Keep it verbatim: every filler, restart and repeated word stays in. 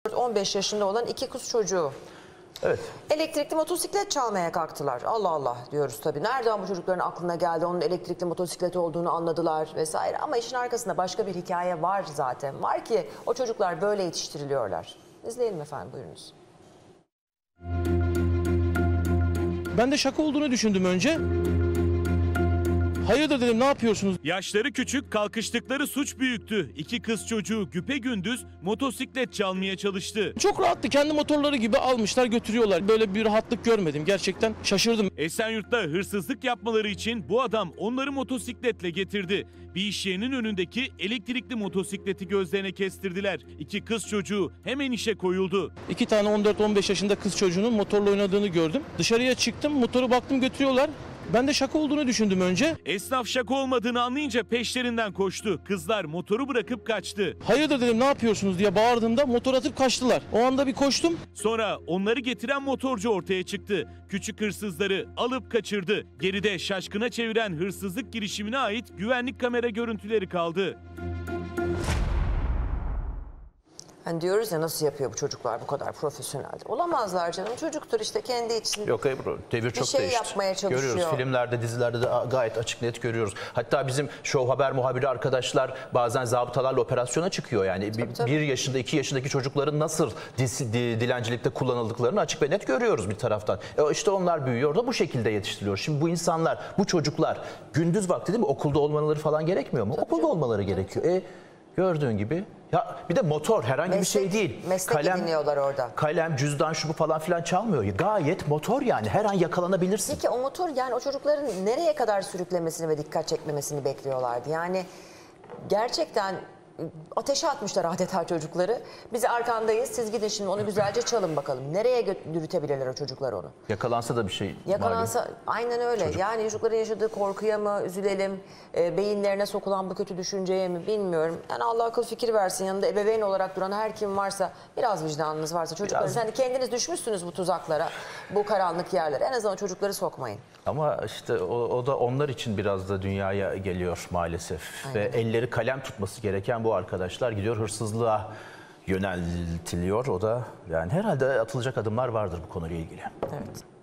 on beş yaşında olan iki kız çocuğu. Evet. Elektrikli motosiklet çalmaya kalktılar. Allah Allah diyoruz tabii. Nereden bu çocukların aklına geldi? Onun elektrikli motosiklet olduğunu anladılar vesaire. Ama işin arkasında başka bir hikaye var zaten. Var ki o çocuklar böyle yetiştiriliyorlar. İzleyelim efendim, buyurunuz. Ben de şaka olduğunu düşündüm önce. Hayırdır dedim, ne yapıyorsunuz? Yaşları küçük, kalkıştıkları suç büyüktü. İki kız çocuğu güpegündüz motosiklet çalmaya çalıştı. Çok rahattı, kendi motorları gibi almışlar götürüyorlar. Böyle bir rahatlık görmedim, gerçekten şaşırdım. Esenyurt'ta hırsızlık yapmaları için bu adam onları motosikletle getirdi. Bir iş yerinin önündeki elektrikli motosikleti gözlerine kestirdiler. İki kız çocuğu hemen işe koyuldu. İki tane on dört on beş yaşında kız çocuğunun motorla oynadığını gördüm. Dışarıya çıktım, motoru baktım götürüyorlar. Ben de şaka olduğunu düşündüm önce. Esnaf şaka olmadığını anlayınca peşlerinden koştu. Kızlar motoru bırakıp kaçtı. Hayırdır dedim, ne yapıyorsunuz diye bağırdığımda motor atıp kaçtılar. O anda bir koştum. Sonra onları getiren motorcu ortaya çıktı. Küçük hırsızları alıp kaçırdı. Geride şaşkına çeviren hırsızlık girişimine ait güvenlik kamera görüntüleri kaldı. Hani diyoruz ya, nasıl yapıyor bu çocuklar bu kadar profesyonel? Olamazlar canım, çocuktur işte, kendi için. Yok Ebru, devir çok şey değişti. yapmaya çalışıyor. Görüyoruz filmlerde, dizilerde de gayet açık net görüyoruz. Hatta bizim Show Haber muhabiri arkadaşlar bazen zabıtalarla operasyona çıkıyor. Yani Tabii, bir, tabii. bir yaşında, iki yaşındaki çocukların nasıl dis, di, dilencilikte kullanıldıklarını açık ve net görüyoruz bir taraftan. E işte onlar büyüyor da bu şekilde yetiştiriliyor. Şimdi bu insanlar, bu çocuklar gündüz vakti değil mi, okulda olmaları falan gerekmiyor mu? Tabii okulda canım. olmaları gerekiyor. E gördüğün gibi. Ya bir de motor herhangi meslek, bir şey değil. Meslek kalem, ediniyorlar orada. Kalem, cüzdan, şu bu falan filan çalmıyor. Gayet motor, yani her an yakalanabilirsin. Peki o motor, yani o çocukların nereye kadar sürüklemesini ve dikkat çekmemesini bekliyorlardı? Yani gerçekten ateşe atmışlar adeta çocukları. Biz arkandayız, siz gidin şimdi onu güzelce çalın bakalım. Nereye yürütebilirler o çocuklar onu? Yakalansa da bir şey. Yakalansa malum. aynen öyle. Çocuk. Yani çocukların yaşadığı korkuya mı üzülelim, e, beyinlerine sokulan bu kötü düşünceye mi bilmiyorum. Yani Allah akıl fikir versin, yanında ebeveyn olarak duran her kim varsa, biraz vicdanınız varsa çocuklarınız, Biraz... hani kendiniz düşmüşsünüz bu tuzaklara, bu karanlık yerlere, en azından çocukları sokmayın. Ama işte o, o da onlar için biraz da dünyaya geliyor maalesef. Aynen. Ve elleri kalem tutması gereken bu arkadaşlar gidiyor hırsızlığa yöneltiliyor. O da yani herhalde atılacak adımlar vardır bu konuyla ilgili. Evet.